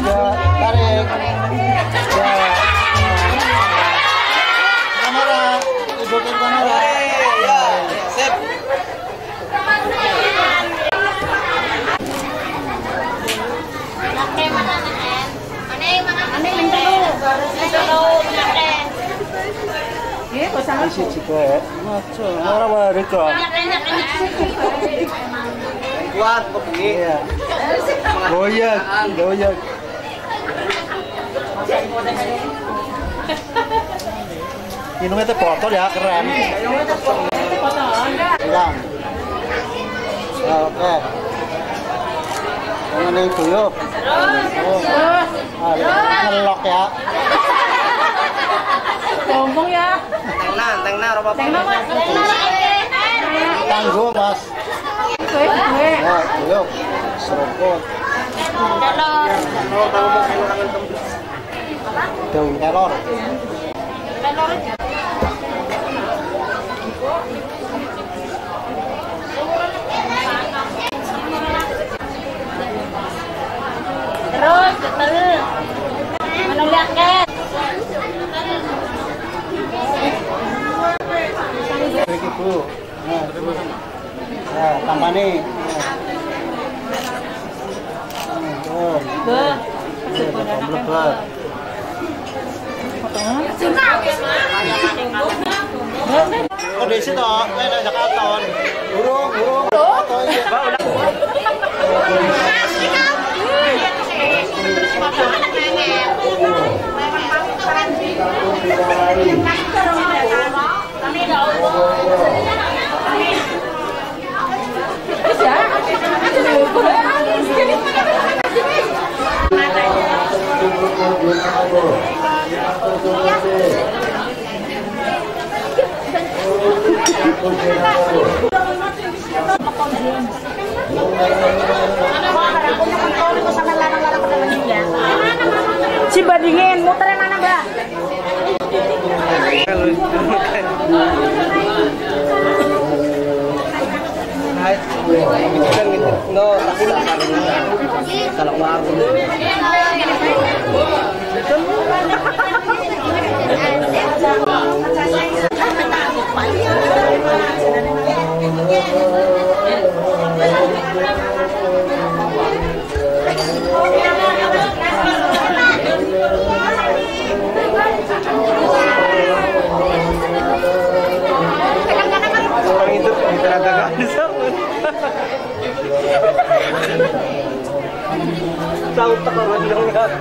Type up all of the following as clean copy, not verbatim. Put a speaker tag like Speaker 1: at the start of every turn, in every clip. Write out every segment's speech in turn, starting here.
Speaker 1: tarik. Ya. Kamera, ikutin kamera.
Speaker 2: Ya, sip.
Speaker 1: Isi juga. Maco, ora wae kok.
Speaker 2: Kuat kok begini.
Speaker 1: Iya. Goyak, goyak. Minumnya teh botol ya, keren. Hilang. Oke. Yang ini guyup. Ngelok ya.
Speaker 3: Sombong ya.
Speaker 2: Tengna, apa?
Speaker 3: Tengna mas.
Speaker 1: Tangguh mas. Ya, guyup. Seruput. Daun kelor.
Speaker 3: Terus betul. Menolak kan?
Speaker 1: Iki Bu. Nah, tambah nih.
Speaker 3: Be.
Speaker 1: Bleber. Kondisi toh, kayak ada katon. Burung.
Speaker 3: Si bandingin muternya mana mbak?
Speaker 2: No, tapi kalau warung. Orang itu agak disambut. Tahu tak orang dengar.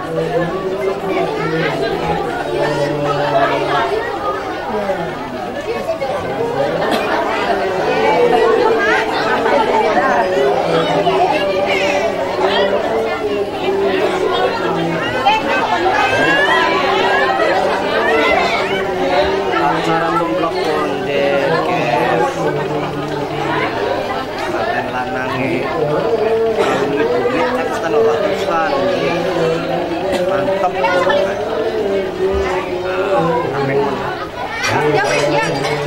Speaker 2: Acara memblok konde, guys. Paten lanange. Kan ratusan. Mantap. Ameng. Ya.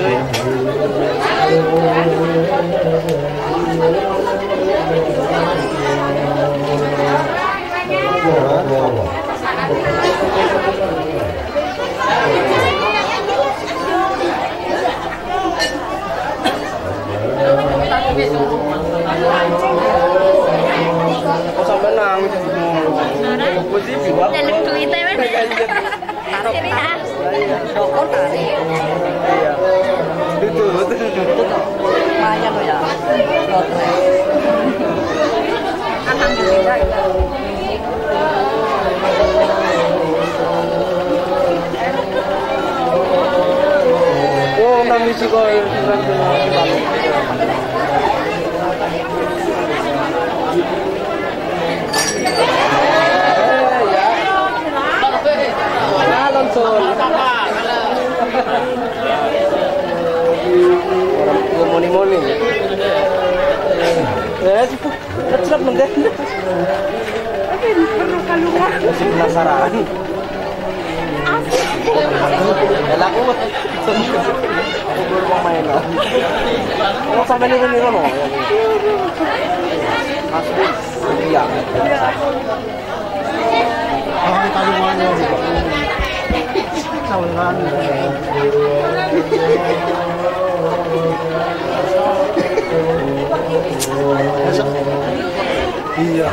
Speaker 2: Kok sampe nangis mau sih juga
Speaker 3: Nyalip duitnya men. Taruh dokter tarik.
Speaker 2: iya itu
Speaker 3: Lumayan loh ya. Alhamdulillah ya.
Speaker 2: oh nangis juga orang moni-moni ya sih cepat menggak masih penasaran ya laku aku baru mau mainan mau sampai niru-niru loh masuk iya
Speaker 1: kan. Iya.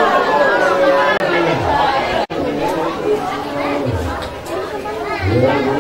Speaker 4: Yeah.